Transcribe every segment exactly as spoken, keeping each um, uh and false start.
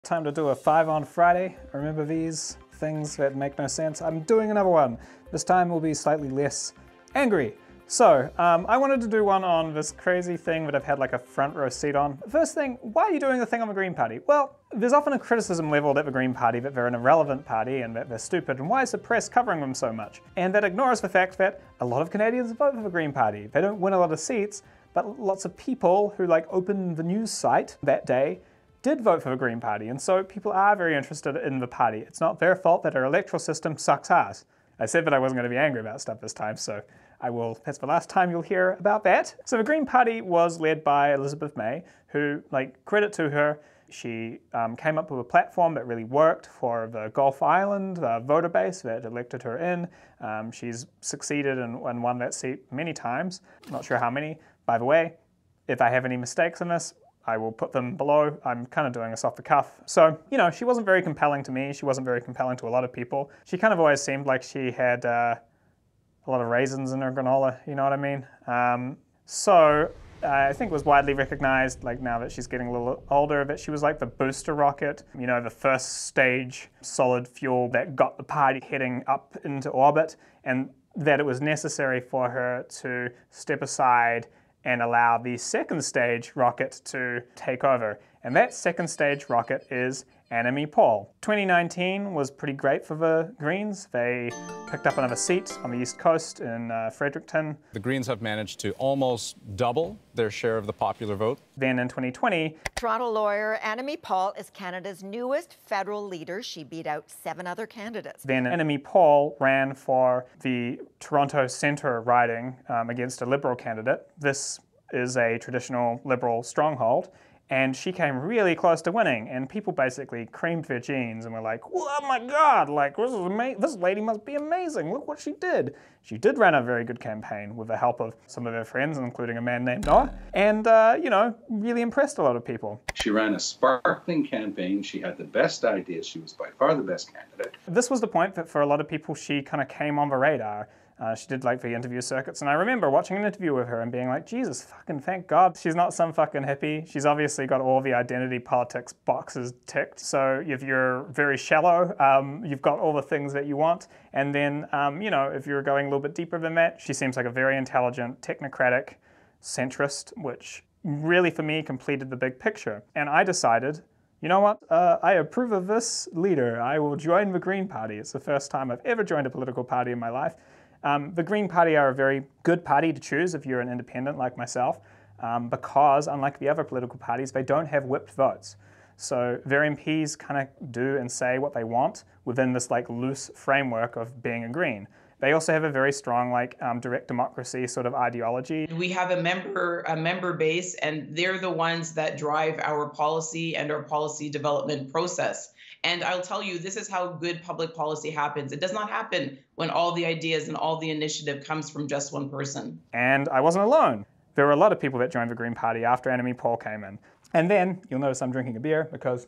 Time to do a five on Friday. Remember these things that make no sense? I'm doing another one. This time will be slightly less angry. So, um, I wanted to do one on this crazy thing that I've had like a front row seat on. First thing, why are you doing the thing on the Green Party? Well, there's often a criticism leveled at the Green Party that they're an irrelevant party and that they're stupid, and why is the press covering them so much? And that ignores the fact that a lot of Canadians vote for the Green Party. They don't win a lot of seats, but lots of people who like opened the news site that day did vote for the Green Party, and so people are very interested in the party. It's not their fault that our electoral system sucks ass. I said that I wasn't going to be angry about stuff this time, so I will, that's the last time you'll hear about that. So the Green Party was led by Elizabeth May, who, like, credit to her, she um, came up with a platform that really worked for the Gulf Island uh, voter base that elected her in. Um, she's succeeded and, and won that seat many times. Not sure how many. By the way, if I have any mistakes in this, I will put them below. I'm kind of doing this off the cuff. So, you know, she wasn't very compelling to me. She wasn't very compelling to a lot of people. She kind of always seemed like she had uh, a lot of raisins in her granola, you know what I mean? Um, so, uh, I think it was widely recognized, like now that she's getting a little older, that she was like the booster rocket, you know, the first stage solid fuel that got the party heading up into orbit, and that it was necessary for her to step aside and allow the second stage rocket to take over. And that second stage rocket is Annamie Paul. twenty nineteen was pretty great for the Greens. They picked up another seat on the East Coast in uh, Fredericton. The Greens have managed to almost double their share of the popular vote. Then in twenty twenty, Toronto lawyer Annamie Paul is Canada's newest federal leader. She beat out seven other candidates. Then Annamie Paul ran for the Toronto Centre riding um, against a Liberal candidate. This is a traditional Liberal stronghold. And she came really close to winning, and people basically creamed their jeans and were like, oh my God, like, this, is ama- this lady must be amazing, look what she did. She did run a very good campaign with the help of some of her friends, including a man named Noah, and, uh, you know, really impressed a lot of people. She ran a sparkling campaign, she had the best ideas, she was by far the best candidate. This was the point that for a lot of people she kind of came on the radar. Uh, she did like the interview circuits, and I remember watching an interview with her and being like, Jesus fucking thank God she's not some fucking hippie. She's obviously got all the identity politics boxes ticked. So if you're very shallow, um, you've got all the things that you want. And then, um, you know, if you're going a little bit deeper than that, she seems like a very intelligent, technocratic centrist, which really for me completed the big picture. And I decided, you know what, uh, I approve of this leader. I will join the Green Party. It's the first time I've ever joined a political party in my life. Um, the Green Party are a very good party to choose if you're an independent like myself, um, because unlike the other political parties, they don't have whipped votes. So their M Ps kind of do and say what they want within this like loose framework of being a Green. They also have a very strong like um, direct democracy sort of ideology. We have a member a member base, and they're the ones that drive our policy and our policy development process. And I'll tell you, this is how good public policy happens. It does not happen when all the ideas and all the initiative comes from just one person. And I wasn't alone. There were a lot of people that joined the Green Party after Annamie Paul came in. And then, you'll notice I'm drinking a beer because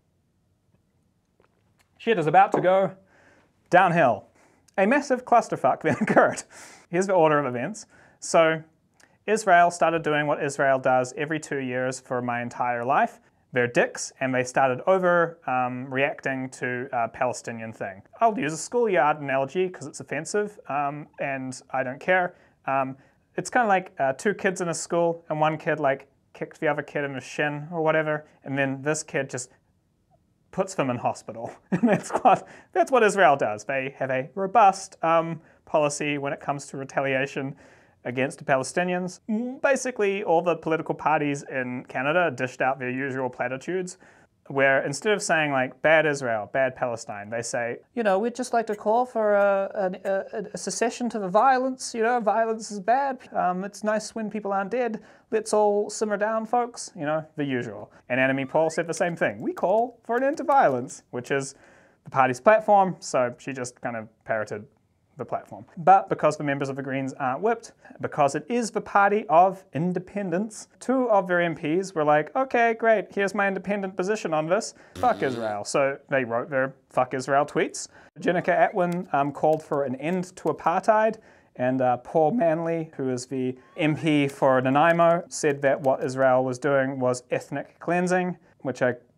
shit is about to go downhill. A massive clusterfuck then occurred. Here's the order of events. So, Israel started doing what Israel does every two years for my entire life. They're dicks, and they started over um, reacting to a Palestinian thing. I'll use a schoolyard analogy because it's offensive, um, and I don't care. Um, it's kind of like uh, two kids in a school, and one kid like kicked the other kid in the shin or whatever, and then this kid just puts them in hospital. And that's what that's what Israel does. They have a robust um, policy when it comes to retaliation against the Palestinians. Basically, all the political parties in Canada dished out their usual platitudes, where instead of saying like, bad Israel, bad Palestine, they say, you know, we'd just like to call for a, a, a cessation to the violence, you know, violence is bad, um, it's nice when people aren't dead, let's all simmer down, folks, you know, the usual. And Annamie Paul said the same thing, we call for an end to violence, which is the party's platform, so she just kind of parroted the platform. But because the members of the Greens aren't whipped, because it is the party of independence, two of their M Ps were like, okay, great, here's my independent position on this, fuck Israel. So they wrote their fuck Israel tweets. Jenica Atwin um, called for an end to apartheid, and uh, Paul Manley, who is the M P for Nanaimo, said that what Israel was doing was ethnic cleansing, which I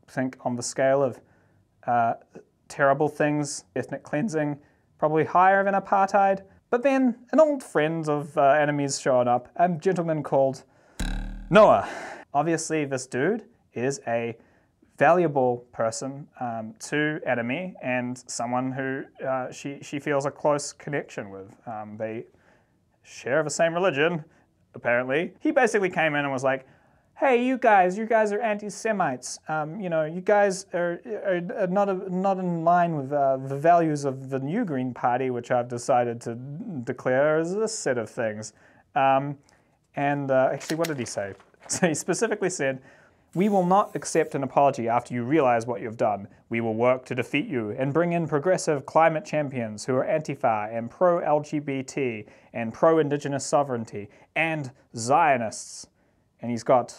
think on the scale of uh, terrible things, ethnic cleansing, probably higher than apartheid. But then an old friend of uh, enemies showing up, a gentleman called Noah. Obviously this dude is a valuable person um, to enemy and someone who uh, she, she feels a close connection with. Um, they share the same religion, apparently. He basically came in and was like, hey, you guys, you guys are anti-Semites. Um, you know, you guys are, are, are not, a, not in line with uh, the values of the new Green Party, which I've decided to declare as this set of things. Um, and uh, actually, what did he say? So he specifically said, we will not accept an apology after you realize what you've done. We will work to defeat you and bring in progressive climate champions who are Antifa and pro-L G B T and pro-Indigenous sovereignty and Zionists. And he's got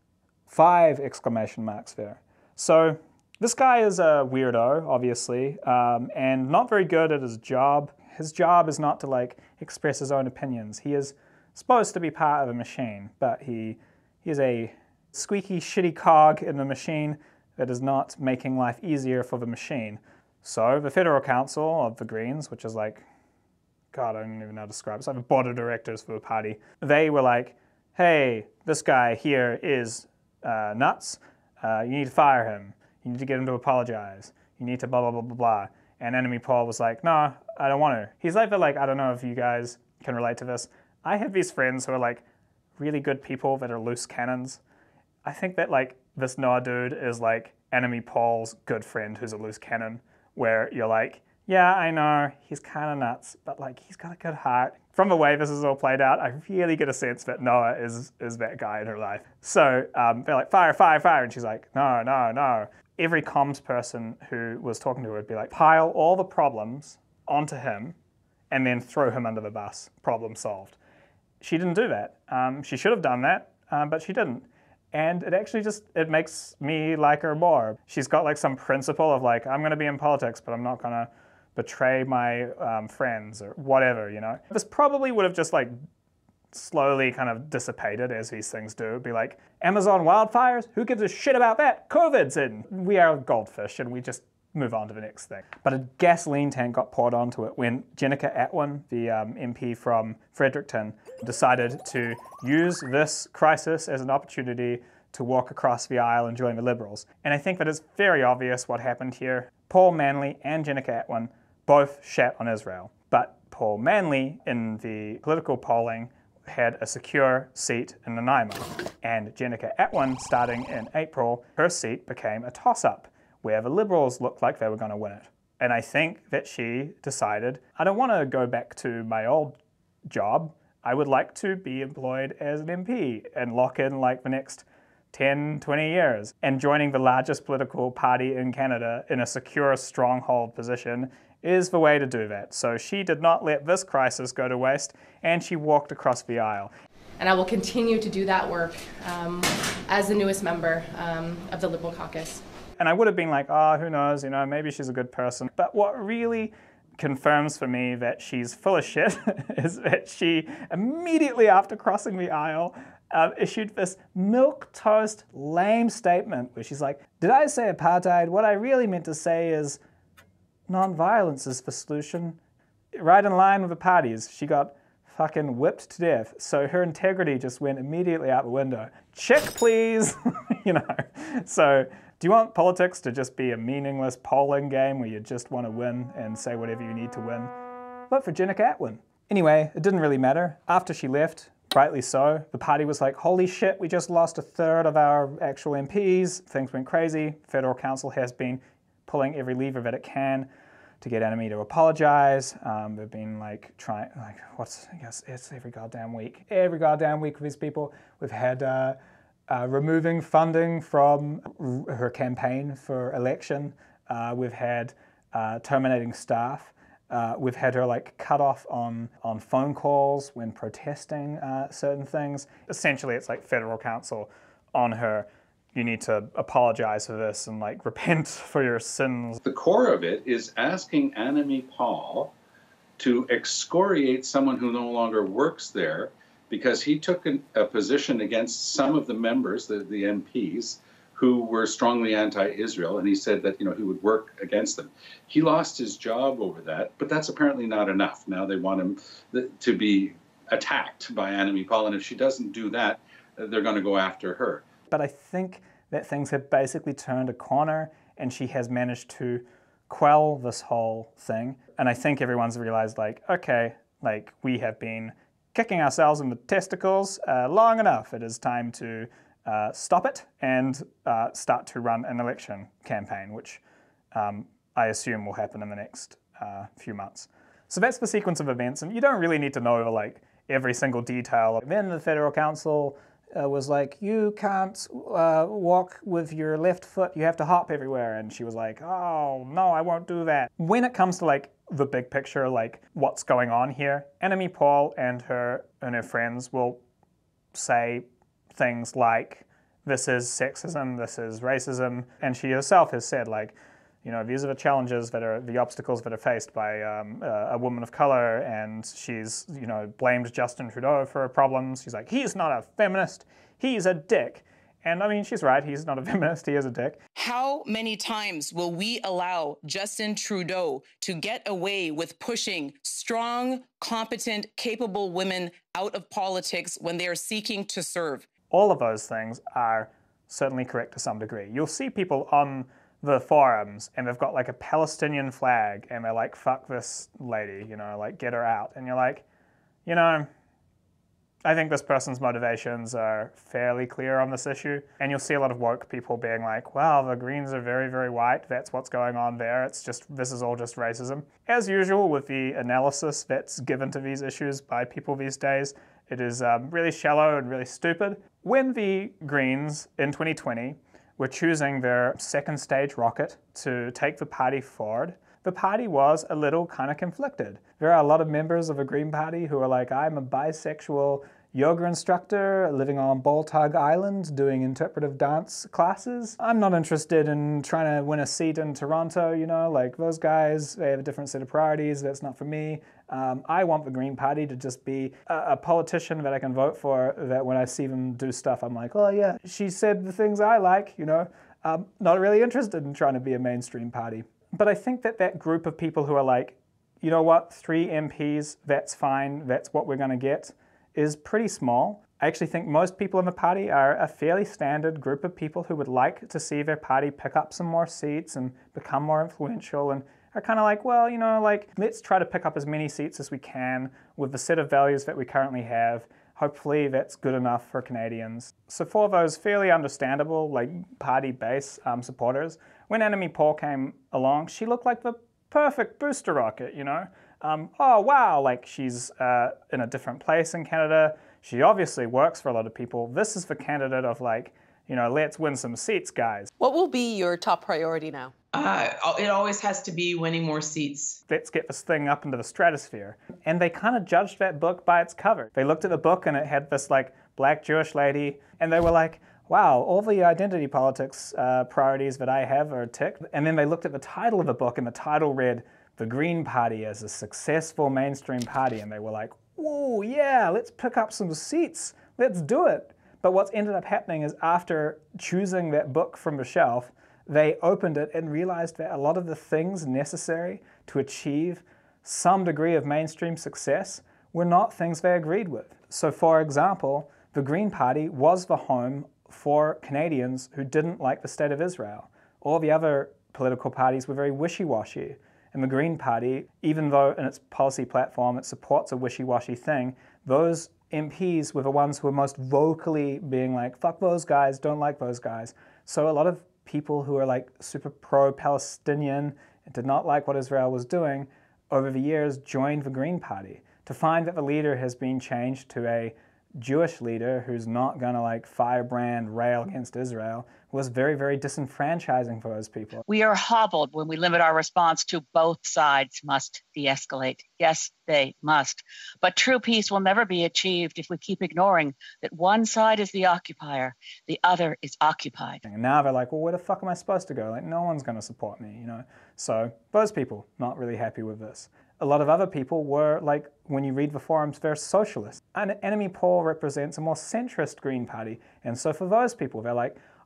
five exclamation marks there. So this guy is a weirdo, obviously, um, and not very good at his job. His job is not to like express his own opinions. He is supposed to be part of a machine, but he, he is a squeaky, shitty cog in the machine that is not making life easier for the machine. So the Federal Council of the Greens, which is like, God, I don't even know how to describe it. It's like the board of directors for the party. They were like, hey, this guy here is uh, nuts. Uh, you need to fire him. You need to get him to apologize. You need to blah, blah, blah, blah, blah. And Enemy Paul was like, no, I don't want to. He's like, the, like, I don't know if you guys can relate to this. I have these friends who are like really good people that are loose cannons. I think that like this Noah dude is like Enemy Paul's good friend who's a loose cannon, where you're like, yeah, I know, he's kind of nuts, but like he's got a good heart. From the way this is all played out, I really get a sense that Noah is, is that guy in her life. So um, they're like, fire, fire, fire, and she's like, no, no, no. Every comms person who was talking to her would be like, pile all the problems onto him and then throw him under the bus, problem solved. She didn't do that. Um, she should have done that, um, but she didn't. And it actually just, it makes me like her more. She's got like some principle of like, I'm gonna be in politics, but I'm not gonna betray my um, friends or whatever, you know? This probably would have just like slowly kind of dissipated as these things do. It'd be like, Amazon wildfires? Who gives a shit about that? COVID's in. We are goldfish and we just move on to the next thing. But a gasoline tank got poured onto it when Jenica Atwin, the um, M P from Fredericton, decided to use this crisis as an opportunity to walk across the aisle and join the Liberals. And I think that it's very obvious what happened here. Paul Manly and Jenica Atwin both shat on Israel. But Paul Manly, in the political polling, had a secure seat in Nanaimo. And Jenica Atwin, starting in April, her seat became a toss-up, where the Liberals looked like they were going to win it. And I think that she decided, I don't want to go back to my old job. I would like to be employed as an M P and lock in like the next ten, twenty years. And joining the largest political party in Canada in a secure stronghold position is the way to do that. So she did not let this crisis go to waste, and she walked across the aisle. And I will continue to do that work um, as the newest member um, of the Liberal caucus. And I would have been like, oh, who knows, you know, maybe she's a good person. But what really confirms for me that she's full of shit is that she, immediately after crossing the aisle, uh, issued this milquetoast lame statement where she's like, did I say apartheid? What I really meant to say is non-violence is the solution. Right in line with the parties. She got fucking whipped to death. So her integrity just went immediately out the window. Check, please. You know, so do you want politics to just be a meaningless polling game where you just want to win and say whatever you need to win? Vote for Jenica Atwin. Anyway, it didn't really matter. After she left, rightly so, the party was like, holy shit, we just lost a third of our actual M Ps. Things went crazy. Federal Council has been pulling every lever that it can to get Enemy to apologize. Um, they've been like trying, like, what's, I guess it's every goddamn week. Every goddamn week with these people. We've had uh, uh, removing funding from her campaign for election. Uh, we've had uh, terminating staff. Uh, we've had her like cut off on, on phone calls when protesting uh, certain things. Essentially, it's like Federal Council on her. You need to apologize for this and like repent for your sins. The core of it is asking Enemy Paul to excoriate someone who no longer works there because he took an, a position against some of the members, the, the M Ps, who were strongly anti-Israel, and he said that, you know, he would work against them. He lost his job over that, but that's apparently not enough. Now they want him to be attacked by Annamie Paul, and if she doesn't do that, they're going to go after her. But I think that things have basically turned a corner, and she has managed to quell this whole thing. And I think everyone's realized, like, okay, like, we have been kicking ourselves in the testicles uh, long enough. It is time to uh, stop it and uh, start to run an election campaign, which um, I assume will happen in the next uh, few months. So that's the sequence of events, and you don't really need to know, like, every single detail. Then the Federal Council uh, was like, you can't uh, walk with your left foot, you have to hop everywhere. And she was like, oh, no, I won't do that. When it comes to, like, the big picture, like, what's going on here, Annamie Paul and her, and her friends will say things like, this is sexism, this is racism, and she herself has said, like, you know, these are the challenges that are, the obstacles that are faced by um, a, a woman of color, and she's, you know, blamed Justin Trudeau for her problems. She's like, he's not a feminist, he's a dick. And I mean, she's right, he's not a feminist, he is a dick. How many times will we allow Justin Trudeau to get away with pushing strong, competent, capable women out of politics when they are seeking to serve? All of those things are certainly correct to some degree. You'll see people on the forums and they've got like a Palestinian flag and they're like, fuck this lady, you know, like get her out. And you're like, you know, I think this person's motivations are fairly clear on this issue. And you'll see a lot of woke people being like, wow, the Greens are very, very white. That's what's going on there. It's just, this is all just racism. As usual with the analysis that's given to these issues by people these days, it is um, really shallow and really stupid. When the Greens in twenty twenty were choosing their second stage rocket to take the party forward, the party was a little kind of conflicted. There are a lot of members of the Green Party who are like, I'm a bisexual yoga instructor living on Baltug Island doing interpretive dance classes. I'm not interested in trying to win a seat in Toronto, you know, like those guys, they have a different set of priorities, that's not for me. Um, I want the Green Party to just be a, a politician that I can vote for, that when I see them do stuff, I'm like, oh yeah, she said the things I like, you know. I'm not really interested in trying to be a mainstream party. But I think that that group of people who are like, you know what, three M Ps, that's fine, that's what we're going to get, is pretty small. I actually think most people in the party are a fairly standard group of people who would like to see their party pick up some more seats and become more influential, and are kind of like, well, you know, like, let's try to pick up as many seats as we can with the set of values that we currently have. Hopefully that's good enough for Canadians. So for those fairly understandable, like, party base um, supporters, when Annamie Paul came along, she looked like the perfect booster rocket, you know? Um, oh, wow, like, she's uh, in a different place in Canada. She obviously works for a lot of people. This is the candidate of, like, you know, let's win some seats, guys. What will be your top priority now? Uh, it always has to be winning more seats. Let's get this thing up into the stratosphere. And they kind of judged that book by its cover. They looked at the book and it had this, like, black Jewish lady, and they were like, wow, all the identity politics uh, priorities that I have are ticked. And then they looked at the title of the book, and the title read, The Green Party as a Successful Mainstream Party. And they were like, whoa, yeah, let's pick up some seats. Let's do it. But what's ended up happening is after choosing that book from the shelf, they opened it and realized that a lot of the things necessary to achieve some degree of mainstream success were not things they agreed with. So for example, the Green Party was the home for Canadians who didn't like the state of Israel. All the other political parties were very wishy-washy. And the Green Party, even though in its policy platform it supports a wishy-washy thing, those M Ps were the ones who were most vocally being like, fuck those guys, don't like those guys. So a lot of people who are like super pro-Palestinian and did not like what Israel was doing over the years joined the Green Party. To find that the leader has been changed to a Jewish leader who's not gonna like firebrand rail against Israel was very, very disenfranchising for those people. We are hobbled when we limit our response to both sides must de-escalate. Yes, they must. But true peace will never be achieved if we keep ignoring that one side is the occupier, the other is occupied. And now they're like, well, where the fuck am I supposed to go? Like, no one's gonna support me, you know? So those people, not really happy with this. A lot of other people were, like, when you read the forums, they're socialists. And Annamie Paul represents a more centrist Green Party. And so for those people, they're like,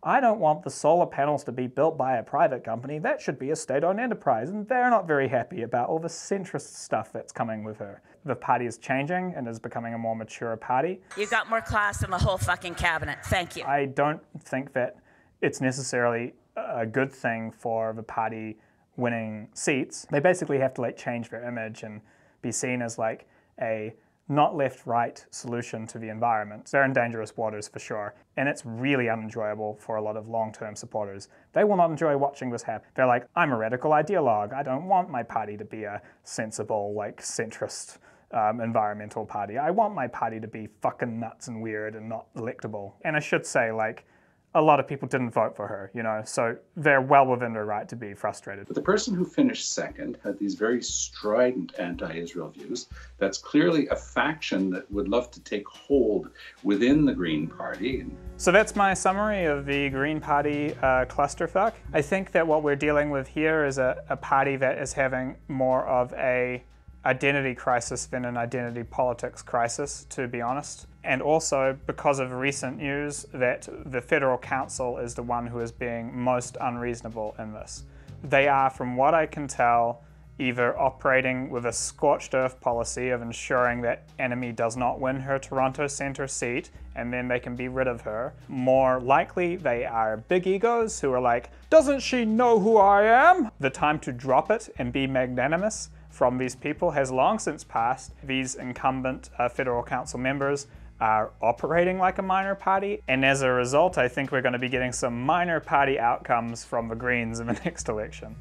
I don't want the solar panels to be built by a private company. That should be a state-owned enterprise. And they're not very happy about all the centrist stuff that's coming with her. The party is changing and is becoming a more mature party. You got more class than the whole fucking cabinet. Thank you. I don't think that it's necessarily a good thing for the party winning seats. They basically have to like change their image and be seen as like a not left-right solution to the environment. They're in dangerous waters for sure, and it's really unenjoyable for a lot of long-term supporters. They will not enjoy watching this happen. They're like, I'm a radical ideologue. I don't want my party to be a sensible, like, centrist um, environmental party. I want my party to be fucking nuts and weird and not electable. And I should say, like, a lot of people didn't vote for her, you know, so they're well within their right to be frustrated. But the person who finished second had these very strident anti-Israel views. That's clearly a faction that would love to take hold within the Green Party. So that's my summary of the Green Party uh, clusterfuck. I think that what we're dealing with here is a, a party that is having more of a identity crisis than an identity politics crisis, to be honest. And also because of recent news that the Federal Council is the one who is being most unreasonable in this. They are, from what I can tell, either operating with a scorched earth policy of ensuring that Enemy does not win her Toronto Centre seat and then they can be rid of her. More likely, they are big egos who are like, doesn't she know who I am? The time to drop it and be magnanimous from these people has long since passed. These incumbent uh, Federal Council members are operating like a minor party, and as a result, I think we're going to be getting some minor party outcomes from the Greens in the next election.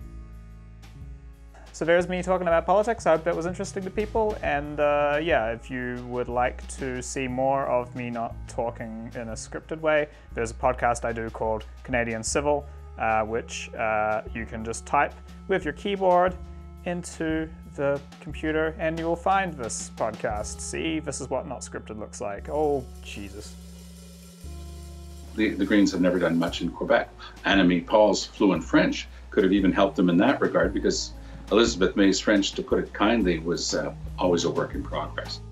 So there's me talking about politics. I hope that was interesting to people, and uh, yeah, if you would like to see more of me not talking in a scripted way, there's a podcast I do called Canadian Civil, uh, which uh, you can just type with your keyboard into the computer and you will find this podcast. See, this is what not scripted looks like. Oh, Jesus. The, the Greens have never done much in Quebec. Annamie Paul's fluent French could have even helped them in that regard, because Elizabeth May's French, to put it kindly, was uh, always a work in progress.